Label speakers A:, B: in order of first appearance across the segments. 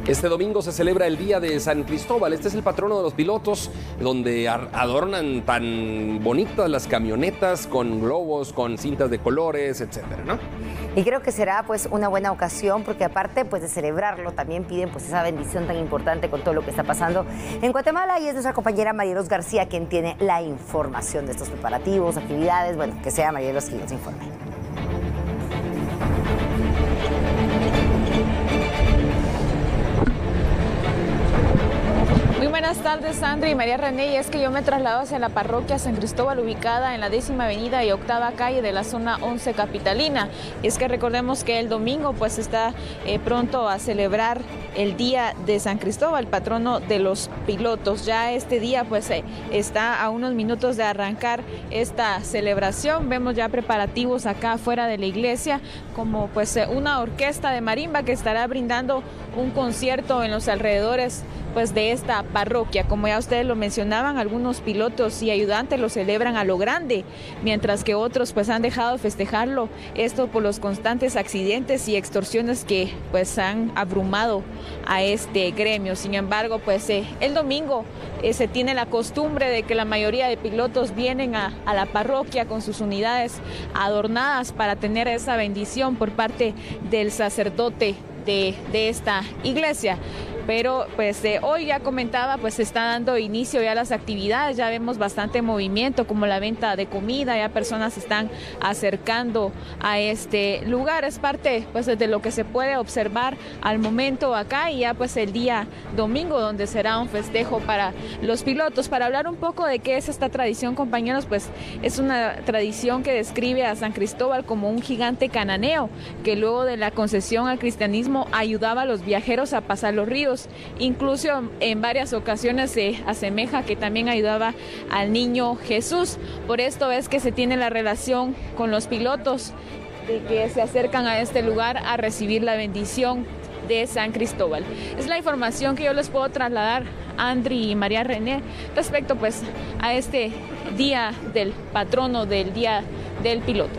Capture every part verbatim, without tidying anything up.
A: Este domingo se celebra el Día de San Cristóbal. Este es el patrono de los pilotos, donde adornan tan bonitas las camionetas con globos, con cintas de colores, etcétera, ¿no?
B: Y creo que será pues una buena ocasión, porque aparte pues de celebrarlo, también piden pues esa bendición tan importante con todo lo que está pasando en Guatemala. Y es nuestra compañera Marielos García quien tiene la información de estos preparativos, actividades. Bueno, que sea Marielos quien nos informe.
C: Muy buenas tardes, Sandra y María René. Y es que yo me traslado hacia la parroquia San Cristóbal, ubicada en la décima avenida y octava calle de la zona once capitalina. Y es que recordemos que el domingo pues está eh, pronto a celebrar el Día de San Cristóbal, patrono de los pilotos. Ya este día pues eh, está a unos minutos de arrancar esta celebración. Vemos ya preparativos acá afuera de la iglesia, como pues eh, una orquesta de marimba que estará brindando un concierto en los alrededores pues de esta parroquia. Como ya ustedes lo mencionaban, algunos pilotos y ayudantes lo celebran a lo grande, mientras que otros pues han dejado de festejarlo, esto por los constantes accidentes y extorsiones que pues han abrumado a este gremio. Sin embargo, pues eh, el domingo eh, se tiene la costumbre de que la mayoría de pilotos vienen a, a la parroquia con sus unidades adornadas para tener esa bendición por parte del sacerdote de, de esta iglesia. Pero pues eh, hoy ya comentaba, pues se está dando inicio ya a las actividades, ya vemos bastante movimiento como la venta de comida, ya personas se están acercando a este lugar. Es parte pues de lo que se puede observar al momento acá, y ya pues el día domingo donde será un festejo para los pilotos. Para hablar un poco de qué es esta tradición, compañeros, pues es una tradición que describe a San Cristóbal como un gigante cananeo que luego de la concesión al cristianismo ayudaba a los viajeros a pasar los ríos. Incluso en varias ocasiones se asemeja que también ayudaba al niño Jesús. Por esto es que se tiene la relación con los pilotos, de que se acercan a este lugar a recibir la bendición de San Cristóbal. Es la información que yo les puedo trasladar, Andri y María René, respecto pues a este día del patrono, del Día del Piloto.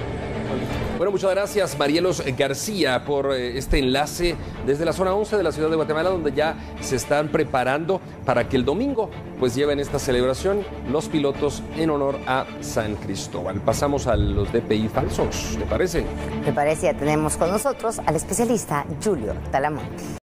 A: Bueno, muchas gracias, Marielos García, por este enlace desde la zona once de la ciudad de Guatemala, donde ya se están preparando para que el domingo pues lleven esta celebración los pilotos en honor a San Cristóbal. Pasamos a los D P I falsos, ¿te parece?
B: Me parece, ya tenemos con nosotros al especialista Julio Talamonte.